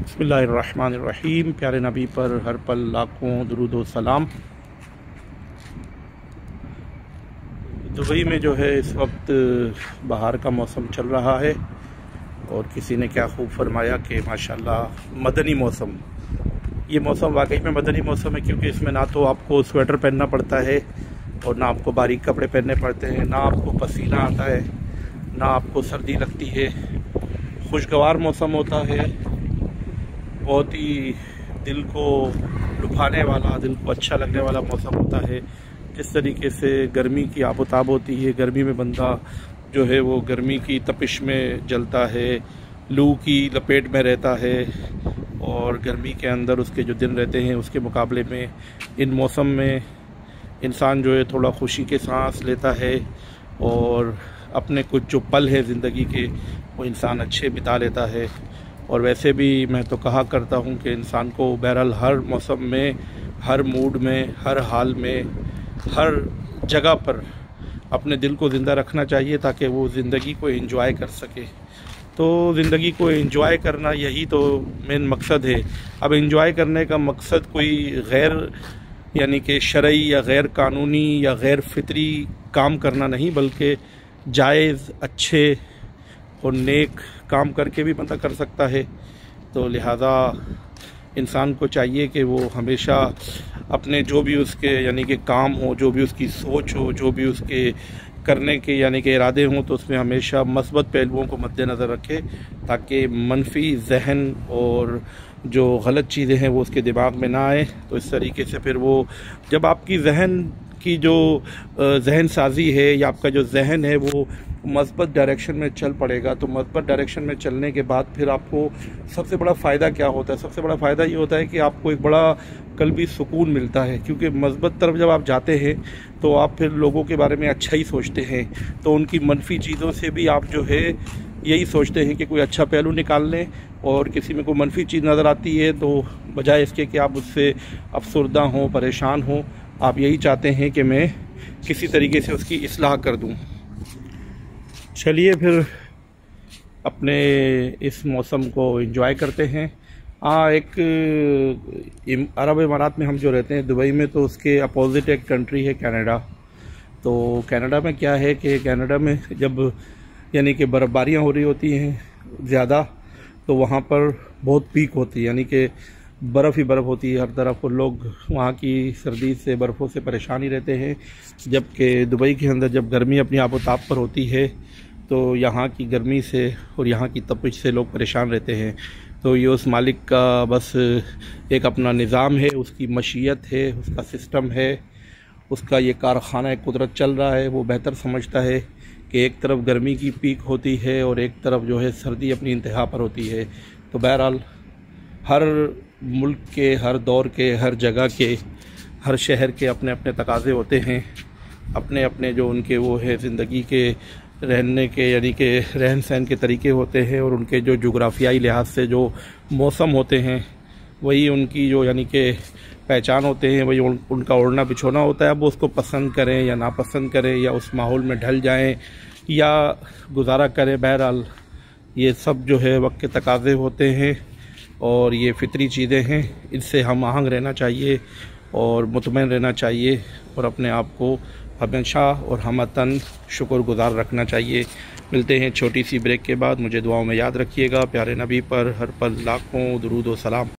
बिस्मिल्लाहिर्रहमानिर्रहीम। प्यारे नबी पर हर पल लाखों दुरूद व सलाम। दुबई में जो है इस वक्त बाहर का मौसम चल रहा है और किसी ने क्या खूब फरमाया कि माशाल्लाह मदनी मौसम। ये मौसम वाकई में मदनी मौसम है, क्योंकि इसमें ना तो आपको स्वेटर पहनना पड़ता है और ना आपको बारीक कपड़े पहनने पड़ते हैं, ना आपको पसीना आता है, ना आपको सर्दी लगती है। खुशगवार मौसम होता है, बहुत ही दिल को लुभाने वाला, दिल को अच्छा लगने वाला मौसम होता है। जिस तरीके से गर्मी की आबोताब होती है, गर्मी में बंदा जो है वो गर्मी की तपिश में जलता है, लू की लपेट में रहता है और गर्मी के अंदर उसके जो दिन रहते हैं उसके मुकाबले में इन मौसम में इंसान जो है थोड़ा खुशी के सांस लेता है और अपने कुछ जो पल है ज़िंदगी के वो इंसान अच्छे बिता लेता है। और वैसे भी मैं तो कहा करता हूँ कि इंसान को बहरहाल हर मौसम में, हर मूड में, हर हाल में, हर जगह पर अपने दिल को ज़िंदा रखना चाहिए ताकि वो ज़िंदगी को एंजॉय कर सके। तो ज़िंदगी को एंजॉय करना यही तो मेन मकसद है। अब एंजॉय करने का मकसद कोई गैर यानी कि शरई या गैर कानूनी या गैर फितरी काम करना नहीं, बल्कि जायज़, अच्छे और नेक काम करके भी बंदा कर सकता है। तो लिहाजा इंसान को चाहिए कि वो हमेशा अपने जो भी उसके यानी कि काम हो, जो भी उसकी सोच हो, जो भी उसके करने के यानी कि इरादे हों, तो उसमें हमेशा मस्बत पहलुओं को मद्देनज़र रखे ताकि मनफी जहन और जो गलत चीज़ें हैं वो उसके दिमाग में ना आए। तो इस तरीके से फिर वो जब आपकी जहन की जो जहन साजी है या आपका जो जहन है वो मस्बत डायरेक्शन में चल पड़ेगा, तो मस्बत डायरेक्शन में चलने के बाद फिर आपको सबसे बड़ा फ़ायदा क्या होता है? सबसे बड़ा फ़ायदा ये होता है कि आपको एक बड़ा कल्बी सुकून मिलता है, क्योंकि मस्बत तरफ जब आप जाते हैं तो आप फिर लोगों के बारे में अच्छा ही सोचते हैं। तो उनकी मनफी चीज़ों से भी आप जो है यही सोचते हैं कि कोई अच्छा पहलू निकाल लें, और किसी में कोई मनफी चीज़ नज़र आती है तो बजाय इसके कि आप उससे अफसरदा हों, परेशान हों, आप यही चाहते हैं कि मैं किसी तरीके से उसकी इस्लाह कर दूं। चलिए फिर अपने इस मौसम को एंजॉय करते हैं। एक अरब इमारात में हम जो रहते हैं दुबई में, तो उसके अपोजिट एक कंट्री है कनाडा। तो कनाडा में क्या है कि कनाडा में जब यानी कि बर्फ़बारियाँ हो रही होती हैं ज़्यादा, तो वहाँ पर बहुत पीक होती है, यानी कि बर्फ़ ही बर्फ़ होती है हर तरफ, और लोग वहाँ की सर्दी से, बर्फ़ों से परेशान ही रहते हैं। जबकि दुबई के अंदर जब गर्मी अपनी आबोताब पर होती है तो यहाँ की गर्मी से और यहाँ की तपिश से लोग परेशान रहते हैं। तो ये उस मालिक का बस एक अपना निज़ाम है, उसकी मशीयत है, उसका सिस्टम है, उसका ये कारखाना कुदरत चल रहा है। वो बेहतर समझता है कि एक तरफ गर्मी की पीक होती है और एक तरफ जो है सर्दी अपनी इंतहा पर होती है। तो बहरहाल हर मुल्क के, हर दौर के, हर जगह के, हर शहर के अपने अपने तकाज़े होते हैं, अपने अपने जो उनके वो है ज़िंदगी के रहने के यानी कि रहन सहन के तरीके होते हैं, और उनके जो जोग्राफियाई लिहाज से जो मौसम होते हैं वही उनकी जो यानी कि पहचान होते हैं, वही उनका ओढ़ना बिछोना होता है। अब वो उसको पसंद करें या नापसंद करें, या उस माहौल में ढल जाएं या गुजारा करें, बहरहाल ये सब जो है वक्त के तकाज़े होते हैं और ये फितरी चीज़ें हैं। इनसे हम आहंग रहना चाहिए और मुतमईन रहना चाहिए और अपने आप को हमेशा और हमतन शुक्रगुज़ार रखना चाहिए। मिलते हैं छोटी सी ब्रेक के बाद। मुझे दुआओं में याद रखिएगा। प्यारे नबी पर हर पल लाखों दुरूद व सलाम।